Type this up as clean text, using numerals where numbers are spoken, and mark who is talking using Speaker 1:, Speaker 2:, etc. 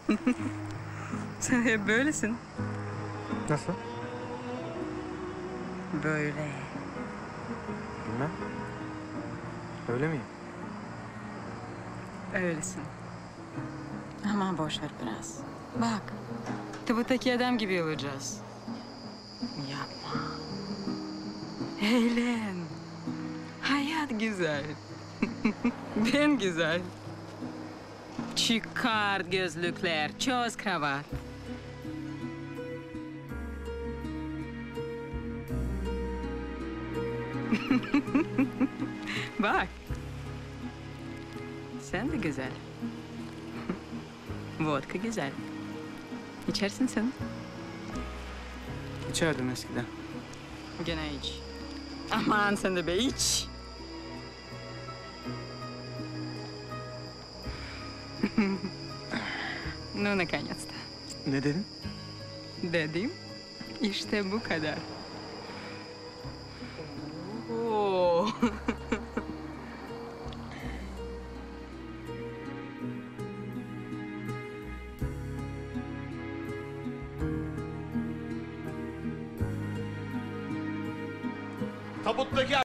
Speaker 1: Sen hep böylesin.
Speaker 2: Nasıl?
Speaker 1: Böyle.
Speaker 2: Bilmem. Öyle miyim?
Speaker 1: Öylesin. Aman boş ver biraz. Bak, tıpıttaki adam gibi olacağız. Yapma. Eğlen. Hayat güzel. Ben güzel. Çıkart gözlükler, çöz kravat. Bak. Sen de güzel. Vodka güzel. İçersin sen.
Speaker 2: İçerdim eskiden.
Speaker 1: Gene iç. Aman sen de be iç. Ну, наконец-то.
Speaker 2: Ne dedin?
Speaker 1: Dedim, işte bu kadar. Oo.
Speaker 3: Tabuttaki